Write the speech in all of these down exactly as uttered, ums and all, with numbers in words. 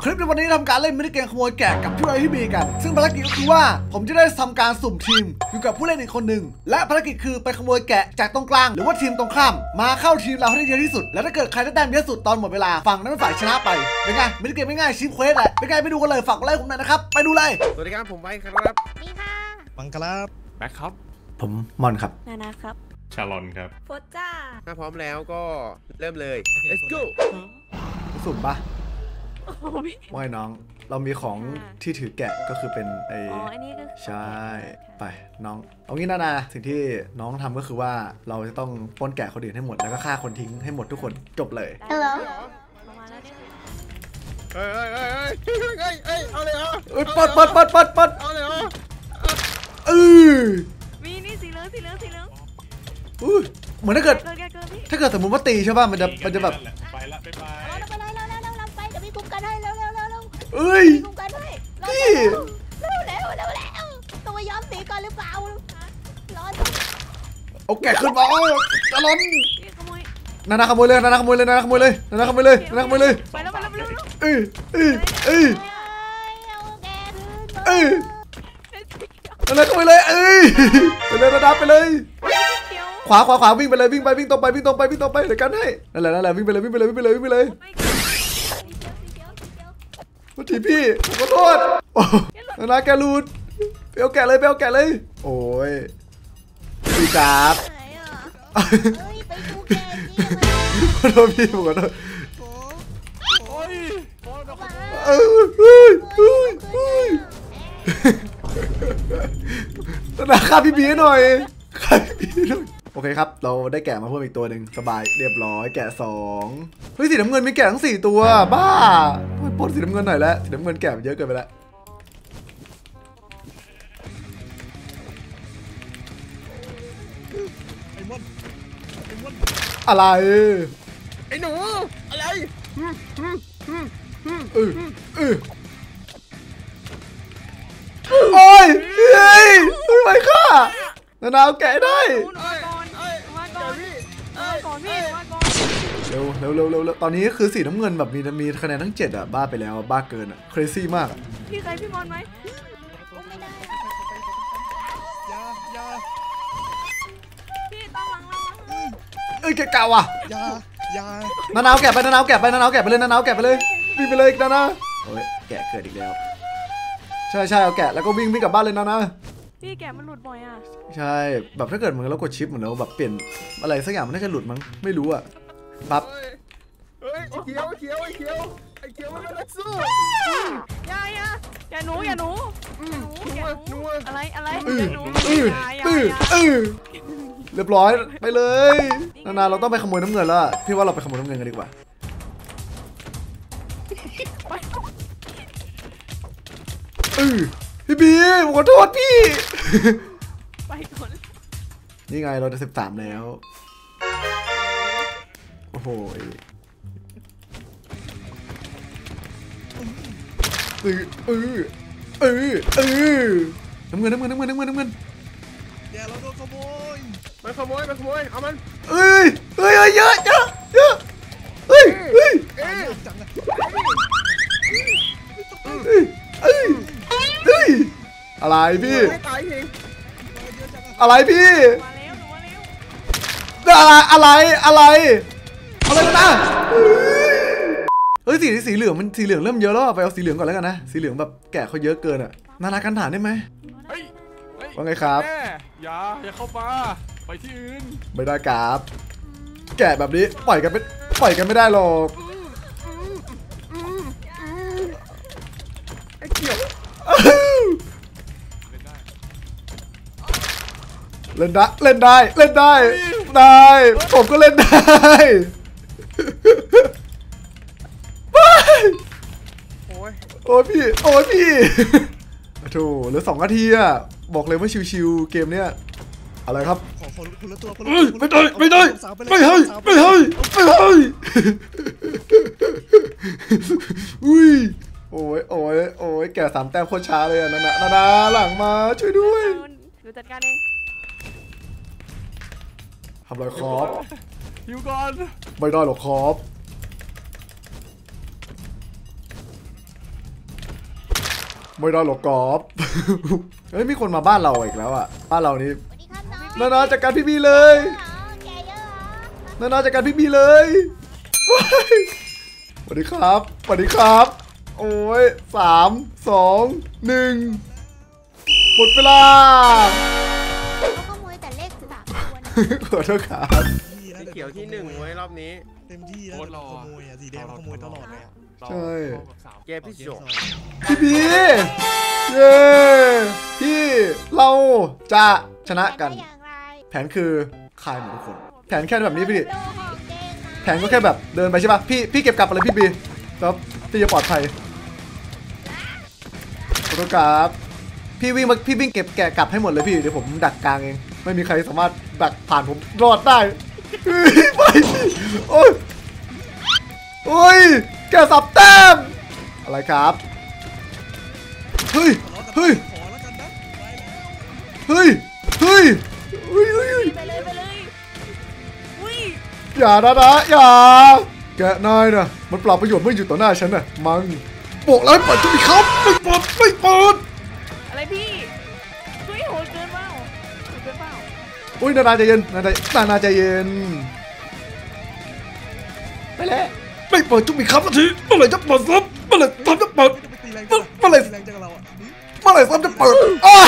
คลิปในวันนี้ทำการเล่นมินิเกมขโมยแกะกับพี่ไอพี่บีกันซึ่งภารกิจก็คือว่าผมจะได้ทำการสุ่มทีมอยู่กับผู้เล่นอีกคนหนึ่งและภารกิจคือไปขโมยแกะจากตรงกลางหรือว่าทีมตรงข้ามมาเข้าทีมเราให้ได้เยอะที่สุดแล้วถ้าเกิดใครได้แต้มเยอะสุดตอนหมดเวลาฝั่งนั้นฝ่ายชนะไปเป็นไงมินิเกมง่ายๆชิปเควสแหละเป็นไงไปดูกันเลยฝากกดไลค์ผมหน่อยนะครับไปดูเลยสวัสดีครับผมไว้ครับนี่ค่ะบังครับแบ็คครับผมมอนครับนานาครับชาลอนครับโฟจ้าถ้าพร้อมแล้วก็เริ่มเลย let's go สุ่มปะไม่น้องเรามีของที่ถือแกะก็คือเป็นไอ้ใช่ไปน้องเอางี้นะนะสิ่งที่น้องทำก็คือว่าเราจะต้องปล้นแกะคนอื่นให้หมดแล้วก็ฆ่าคนทิ้งให้หมดทุกคนจบเลยฮัลโหลเฮ้ยเฮ้ยเฮ้ยเฮ้ยเฮ้ยเอาเลยเหรอเอ้ยปัดปัดปัดปัดปัดเอาเลยเหรอเออมีนี่สีเหลืองสีเหลืองสีเหลืองอุ้ยเหมือนถ้าเกิดถ้าเกิดสมมติว่าตีใช่ป่ะมันจะมันจะแบบไปละไปไปเราไปเลยเราเราเราไปเดี๋ยวพี่กุมกันให้เร็วเร็วเร็วเร็วเอ้ยกุมกันให้พี่เร็วเร็วเร็วเร็วต้องย้อมสีก่อนหรือเปล่าร้อนเอาแกะขึ้นมาจะล้นนานาขโมยเลยนานาขโมยเลยนานาขโมยเลยนานาขโมยเลยนานาขโมยเลยไปแล้วไปแล้วไปแล้วเออเออเออเออนานาขโมยเลยเอ้ยไปเลยนานาไปเลยขวาขวาขวาวิ่งไปเลยวิ่งไปวิ่งตรงไปวิ่งตรงไปวิ่งตรงไปเดี๋ยวกันให้นั่นแหละนั่นแหละวิ่งไปเลยวิ่งไปเลยวิ่งไปเลยวิ่งไปเลยโทษทีพี่ขอโทษนานาแกรูดไปเอาแกะเลยไปเอาแกะเลยโอ้ยพี่จับขอโทษพี่ผมขอโทษเอ้ยเฮ้ยเฮ้ยเฮ้ยนาฆ่าพี่บีหน่อยฆ่าพี่บีหน่อยโอเคครับเราได้แกะมาเพิ่มอีกตัวหนึ่งสบายเรียบร้อยแกะสองเฮ้ยสีน้ำเงินมีแกะทั้งสี่ตัวบ้าปนสีน้ำเงินหน่อยแล้วสีน้ำเงินแกะเยอะเกินไปแล้วอะไรไอ้หนูอะไรเออเออโอ้ยเฮ้ยไปค่ะนานาแกะได้เร็วเร็วเร็วเร็วตอนนี้คือสีน้ำเงินแบบมีมีคะแนนทั้งเจ็ดอ่ะบ้าไปแล้วบ้าเกินอ่ะ crazy มากพี่ใครพี่บอลไหมไม่ได้ยายาพี่ตามหลังเราเอ้ยแกะเก่าอ่ะยายานานาแกะไปนานาแกะไปนานาแกะไปเลยนานาแกะไปเลยวิ่งไปเลยนานาโอ้ยแกะเกิดอีกแล้วใช่ใช่เอาแกะแล้วก็วิ่งวิ่งกลับบ้านเลยนานาพี่แกะมันหลุดบ่อยอ่ะใช่แบบถ้าเกิดเหมือนเรากดชิปเหมือนเราแบบเปลี่ยนอะไรสักอย่างมันน่าจะหลุดมั้งไม่รู้อ่ะปั๊บเฮ้ยไอ้เขียวไอ้เขียวไอ้เขียวไอ้เขียวมันเป็นนักสู้อย่าอย่าอย่าหนูอย่าหนูหนูหนูอะไรอะไรอืออืออืออือเรียบร้อยไปเลยนานาเราต้องไปขโมยน้ำเงินแล้วพี่ว่าเราไปขโมยน้ำเงินกันดีกว่าเออพี่บีขอโทษพี่ไปก่อนนี่ไงเราจะสิบสามแล้วโอ้โหเออเออเออเออน้ำเงินน้ำเงินน้ำเงินน้ำเงินน้ำเงินเดี๋ยวเราโดนขโมยมันขโมยมันขโมยเอามันเอ้ยเฮ้ยเยอะเยอะเยอะเฮ้ยเฮ้ยเฮ้ยเฮ้ยเฮ้ยอะไรพี่อะไรพี่อะไรอะไรอะไรอะไรนะเฮ้ยสีสีเหลืองมันสีเหลืองเริ่มเยอะแล้วไปเอาสีเหลืองก่อนแล้วกันนะสีเหลืองแบบแกะเขาเยอะเกินอ่ะนานากันฐานได้ไหมว่าไงครับอย่าอย่าเข้ามาไปที่อื่นไม่ได้ครับแกะแบบนี้ปล่อยกันไม่ปล่อยกันไม่ได้หรอกไอ้เขียวเล่นได้เล่นได้เล่นได้ได้ผมก็เล่นได้โอ้ยโอ้ยพี่โอ้ยพี่โธ่เหลือสองนาทีอะบอกเลยว่าชิวๆเกมเนี้ยอะไรครับขอคนคนละตัวคนละตัวไม่ได้ไม่ได้ไม่ให้ไม่ให้ไม่ให้อุ้ยโอ้ยโอ้ยโอ้ยแกสามแต้มโคตรช้าเลยอะนานานานาหลังมาช่วยด้วยดูจัดการเองทำไรคอปอยู่ก่อนไม่ได้หรอกคอปไม่ได้หรอกกอบ เฮ้ยมีคนมาบ้านเราอีกแล้วอ่ะบ้านเรานี่สวัสดีครับน้องนานาจัดการพี่บีเลยแกเยอะเหรอนานาจัดการพี่บีเลยว้ายสวัสดีครับสวัสดีครับโอ้ยสามสองหนึ่งหมดเวลาเขาขโมยแต่เลขสามตัวนะขอโทษครับพี่นะสีเขียวที่หนึ่งไว้รอบนี้เต็มที่แล้วโคตรรอขโมยอ่ะสีแดงขโมยตลอดเลยอ่ะใช่เกมที่สองพี่บีเย้พี่เราจะชนะกันได้อย่างไรแผนคือคายหมดทุกคน แผนแค่แบบนี้พี่โดนหอกเด้งนะแผนก็แค่แบบเดินไปใช่ป่ะพี่พี่เก็บกลับไปเลยพี่บีแล้วพี่จะปลอดภัยขอโทษครับพี่วิ่งมาพี่วิ่งเก็บแกะกลับให้หมดเลยพี่เดี๋ยวผมดักกลางเองไม่มีใครสามารถดักผ่านผมรอดได้เฮ้ยไปโอ้ยโอ้ยแกสับแต้มอะไรครับเฮ้ยเฮ้ยขอแล้วกันนะไปแล้วเฮ้ยเฮ้ยเฮ้ยเฮ้ยเฮ้ยไปเลยไปเลยอุ้ยอย่านะนะอย่าแกะนายนะมันเปล่าประโยชน์เมื่ออยู่ต่อหน้าฉันน่ะมังบอกแล้วให้เปิดจะมีเขาไม่เปิดไม่เปิดอะไรพี่เฮ้ยโหดเกินเปล่าโหดเกินเปล่าอุ้ยนานาใจเย็นนานานานาใจเย็นไปแล้วไม่เปิดจุ๊บอีกครับนาทีเมื่อไหร่จะเปิดซับเมื่อไหร่ซับจะเปิดจะไปตีแรงเมื่อเมื่อไหร่ตีแรงจากเราอ่ะนี่เมื่อไหร่ซับจะเปิดอ้าว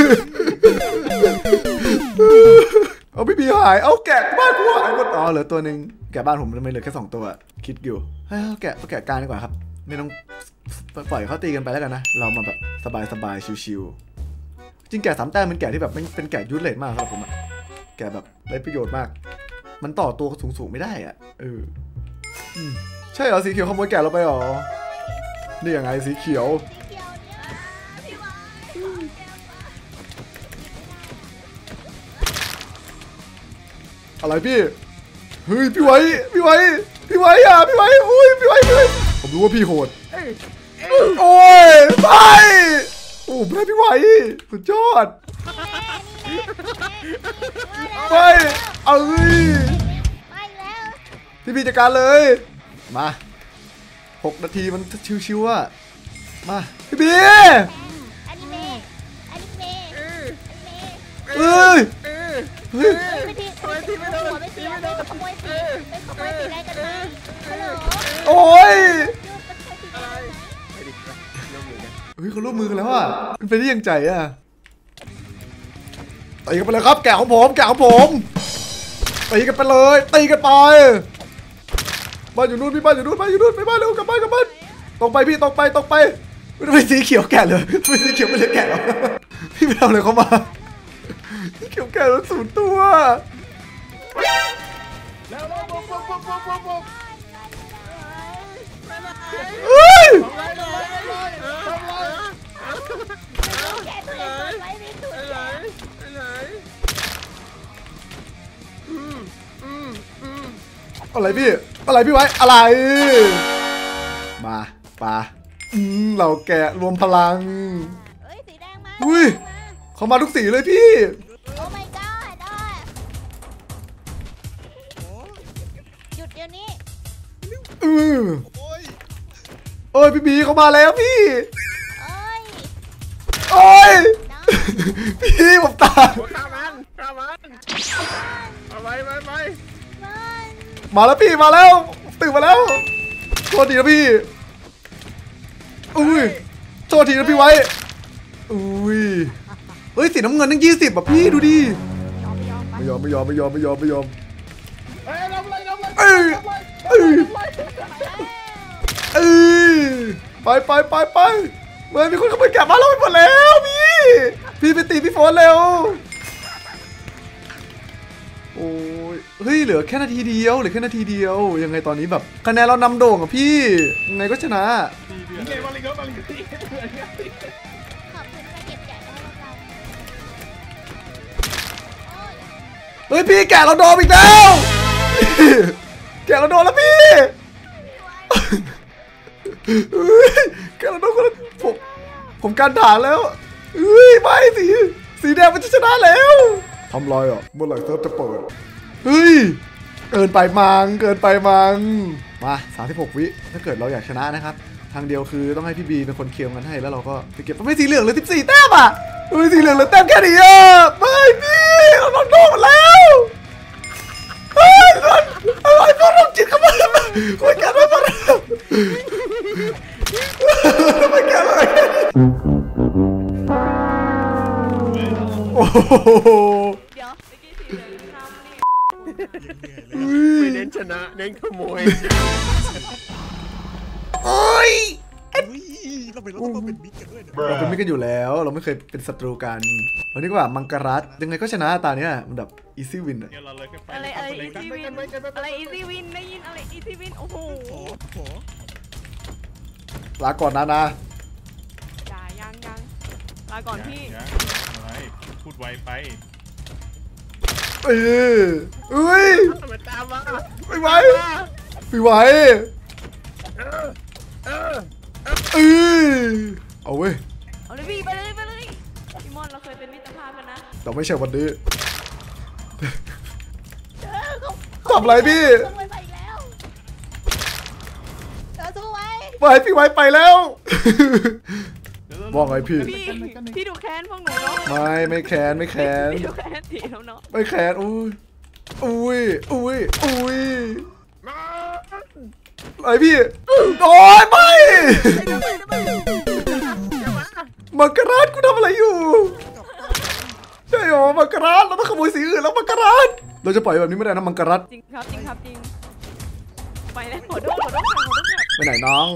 เอาพี่บีหายเอาแกะบ้านกูหายหมดอ๋อเหลือตัวหนึ่งแกะบ้านผมทำไมเหลือแค่สองตัวคิดอยู่ให้เอาแกะเอาแกะกลางดีกว่าครับไม่ต้องปล่อยเขาตีกันไปแล้วกันนะเรามาแบบสบายๆชิวๆจริงแกะสามแต้มเป็นแกะที่แบบเป็นแกะยูทเลทมากสำหรับผมอะแกะแบบได้ประโยชน์มากมันต่อตัวสูงๆไม่ได้อะเอออืมใช่เหรอสีเขียวขโมยแกะเราไปเหรอนี่ยังไงสีเขียวสีเขียวเนี่ยพี่วายอะไรพี่เฮ้ยพี่ไว้พี่ไว้พี่ไว้อะพี่ไว้อุ้ยพี่ไว้พี่ไว้ผมรู้ว่าพี่โหดโอ้ยไปโอ้แม่พี่ไว้สุดยอดไปเอ้ยไปแล้วพี่บีจัดการเลยมาหกนาทีมันชิวๆอะมาพี่บีอนิเมะอนิเมะอนิเมะเอ้ยเออเฮ้ยไม่ทีไม่ทีไม่โดนไม่ทีไม่โดนขโมยสีไปขโมยสีได้กันไหมฮัลโหลโอ้ยไปดิไปเริ่มมือกันเฮ้ยเขาร่วมมือกันแล้วอะมันเป็นได้ยังใจอะตีกันไปเลยครับแกะของผมแกะของผมตีกันไปเลยตีกันไปบ้านอยู่นู่นพี่บ้านอยู่นู่นบ้านอยู่นู่นไปบ้านเร็วกลับบ้านกลับบ้านตรงไปพี่ตรงไปตรงไปไม่ต้องไปสีเขียวแกะเลยไม่สีเขียวไม่เลยแกะหรอกพี่ไปทำอะไรเข้ามาสีเขียวแกะแล้วสูญตัวแล้วแล้วบุกบุกบุกบุกบุกบุกเฮ้ยทำไรทำไรทำไรทำไรแกตัวเองไว้ไม่ถูกไปไหนไปไหนอืมอืมอืมอะไรพี่อะไรพี่ไว้อะไรมาปาอืมเราแกะรวมพลังเฮ้ยสีแดงมาอุ้ย เขามาทุกสีเลยพี่โอ้ my god ได้โอ้หยุดเดี๋ยวนี้อือโอ้ยโอ้ยพี่บีเขามาแล้วพี่เอ้ยโอ้ยน้องพี่ผมตายหัวข้ามันข้ามันเอาไปไปไปมันมาแล้วพี่มาแล้วตื่นมาแล้วโทษทีนะพี่อุ้ยโทษทีนะพี่ไว้อุ้ยเฮ้ยสีน้ำเงินตั้งยี่สิบแบบพี่ดูดิยอมยอมไปไม่ยอมไม่ยอมไม่ยอมไม่ยอมไม่ยอมเฮ้ยทำไรทำไรเอ้ยเอ้ยเอ้ยไปไปไปไปเมื่อมีคนขโมยแกะบ้านเราไปหมดแล้วพี่พี่ไปตีพี่โฟนเร็วโอ้ยเฮ้ยเหลือแค่นาทีเดียวเหลือแค่นาทีเดียวยังไงตอนนี้แบบคะแนนเรานำโด่งอ่ะพี่ยังไงก็ชนะเกมมาลิงก็มาลิงขอบคุณมาเก็บแกะได้แล้วกันโอ้ยเฮ้ยพี่แกะเราโดนอีกแล้วแกะเราโดนแล้วพี่เฮ้ยแกะเราโดนคนละผมผมการด่าแล้วเฮ้ยไม่สีสีแดงมันจะชนะแล้วทำไรอ่ะเมื่อไหร่เซิร์ฟจะเปิดเฮ้ยเกินไปมังเกินไปมังมาสามสิบหกวิถ้าเกิดเราอยากชนะนะครับทางเดียวคือต้องให้พี่บีเป็นคนเคลียร์มันให้แล้วเราก็ไปเก็บไม่สีเหลืองเลยสิบสี่แต้มอ่ะไม่สีเหลืองเลยแต้มแค่นี้อ่ะไม่พี่เราโดนโดนแล้วเฮ้ยโดนอะไรพวกเราจิตเข้ามาคุยกันไม่พอไม่แก้เลยโอ้โหเดี๋ยวเมื่อกี้สีเหลืองทำนี่ไม่เน้นชนะเน้นขโมยโอ้ยอุ้ยเราเป็นเราต้องมาเป็นบิ๊กกันด้วยเนี่ยเราเป็นมิตรกันอยู่แล้วเราไม่เคยเป็นศัตรูกันวันนี้ก็แบบมังกรรัตยังไงก็ชนะตาเนี้ยมันแบบอีซี่วินอะเดี๋ยวเราเลยขึ้นไปอะไรอะไรเลยอีซี่วินอะไรอีซี่วินได้ยินอะไรอีซี่วินโอ้โหขอขอลาก่อนนะนะจ่ายังยังลาก่อนพี่ยังอะไรพูดไวไปเออเอ้ยมันตามมาไม่ไหวไม่ไหวเออเอาเว้ยเอาเลยพี่ไปเลยไปเลยพี่มอนเราเคยเป็นมิตรภาพกันนะเราไม่ใช่วันนี้เออเขาทำอะไรพี่ต้องไปอีกแล้วเออสู้ไว้ไปพี่ไว้ไปแล้วบอกไงพี่พี่พี่ดูแค้นพวกหนูเนาะไม่ไม่แค้นไม่แค้นพี่ดูแค้นสีแล้วเนาะไม่แค้นอุ้ยอุ้ยอุ้ยอุ้ยไอพี่โอ้ยไม่มังกรรัตกูทำอะไรอยู่ใช่หรอมังกรรัตเราต้องขโมยสีอื่นแล้วมังกรรัตเราจะปล่อยแบบนี้ไม่ได้นะมังกรรัตจริงครับจริงครับจริงไปแล้วหัวโดนหัวโดนหัวโดนไปไหนน้อง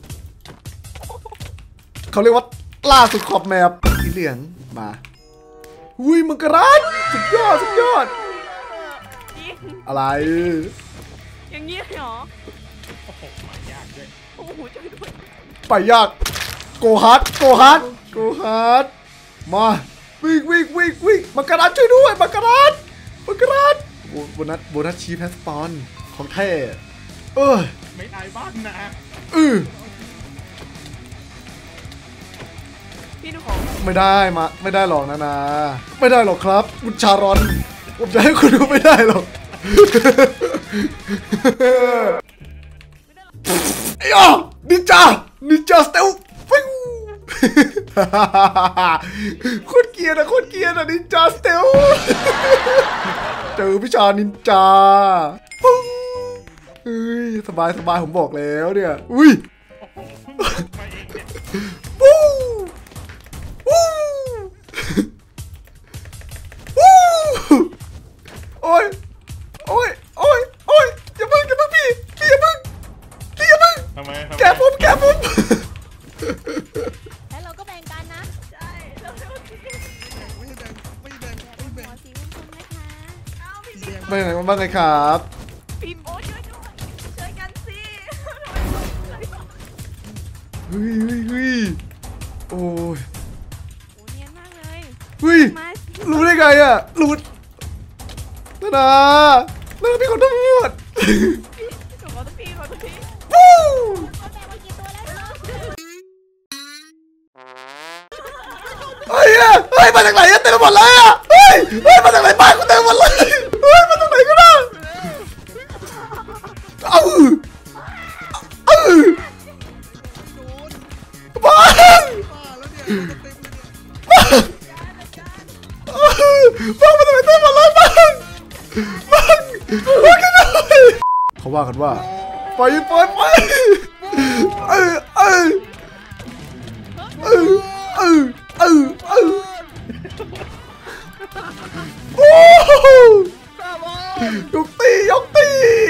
เขาเรียกว่าล่าสุดขอบแมปสีเหลืองมาอุ้ยมังกรรัตสุดยอดสุดยอดจริงอะไรอย่างนี้เหรอโอ้โหมายากด้วยโอ้โหช่วยด้วยไปยากโกฮัทโกฮัทโกฮัทมาวิ่งวิ่งวิ่งวิ่งมังกรรัตช่วยด้วยมังกรรัตมังกรรัตโบนัสโบนัสชีพแฮสปอนของแท้เออไม่อายบ้างนะเออพี่ดูของไม่ได้มาไม่ได้หรอกนะนะไม่ได้หรอกครับคุณชารอนผมจะให้คุณดูไม่ได้หรอกไอ้อ๋อนินจานินจาสเตลฟิวโคตรเกลียดอะโคตรเกลียดอะนินจาสเตลเจอวิชานินจาปุ้งเฮ้ยสบายสบายผมบอกแล้วเนี่ยอุ้ยมาเองเนี่ยวู้วู้วู้โอ้ยโอ้ยโอ้ยโอ้ยอย่ามึงอย่ามึงพี่พี่อย่ามึงพี่อย่ามึงทำไมทำไมแกผมแกผมแล้วเราก็แบ่งกันนะใช่เราเร็วสิไม่ให้แบ่งไม่ให้แบ่งไม่แบ่งหัวสีม่วงๆนะคะเอาพี่สีแดงไม่ไหนมาบ้างไงครับพิมพ์โอ้ช่วยด้วยช่วยกันสิเฮ้ยเฮ้ยเฮ้ยโอ้ยโอ้เนียนมากเลยเฮ้ยมารู้ได้ไงอ่ะรู้นานานาพี่ขอโทษพี่ขอตัวพี่ขอตัวพี่วู้เขาแบ่งมากี่ตัวแล้วเนาะเฮ้ยอะเฮ้ยมาจากไหนอะเต็มไปหมดเลยอะเฮ้ยเฮ้ยมาจากไหนบ้านกูเต็มหมดเลยเฮ้ยมาจากไหนก็ได้เอ้าเอ้าบ้านบ้าแล้วเนี่ยเต็มเลยเนี่ยบ้านมาจากไหนเต็มหมดเลยบ้านบ้านบ้านกันเลยเขาว่ากันว่าไปไปไปเออเออเออเออเออเออโอ้ยกตียกตี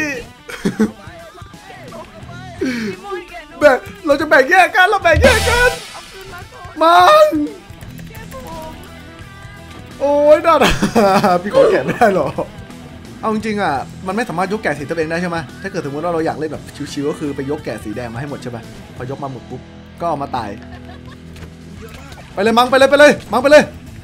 พี่โมยแกหนูแบ่งเราจะแบ่งแยกกันเราแบ่งแยกกันเอาคืนมาก่อนมันแกผมโอ้ยน่าด่าพี่ขอแกะไม่ได้หรอเอาจริงๆอ่ะมันไม่สามารถยกแกะสีตัวเองได้ใช่ไหมถ้าเกิดสมมติว่าเราอยากเล่นแบบชิวๆก็คือไปยกแกะสีแดงมาให้หมดใช่ไหมพอยกมาหมดปุ๊บก็เอามาตายไปเลยมังไปเลยไปเลยมังไปเลย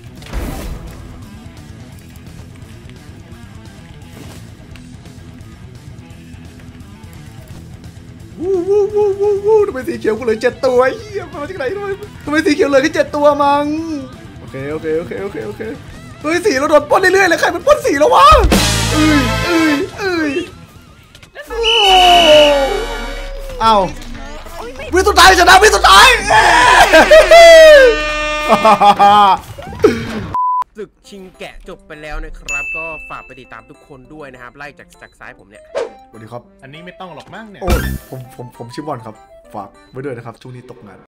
วู้วู้วู้วู้วู้ทำไมสีเขียวกูเหลยเจ็ดตัวเฮียมาจากไหนทำไมทำไมสีเขียวเหลยแค่เจ็ดตัวมังโอเคโอเคโอเคโอเคโอเคเฮ้ยสีเราโดนปล้นเรื่อยๆเลยใครมันปล้นสีแล้ววะเอ้ยเอ้ยเอ้ยโอ้เอ้าโอ้ยไม่วิสุดท้ายชนะวิสุดท้ายศึกชิงแกะจบไปแล้วนะครับ ก็ฝากไปติดตามทุกคนด้วยนะครับ ไล่จากจากซ้ายผมเนี่ยสวัสดีครับอันนี้ไม่ต้องหรอกมั้งเนี่ยโอ้ผมผมผมชื่อบอลครับฝากไว้ด้วยนะครับช่วงนี้ตกงาน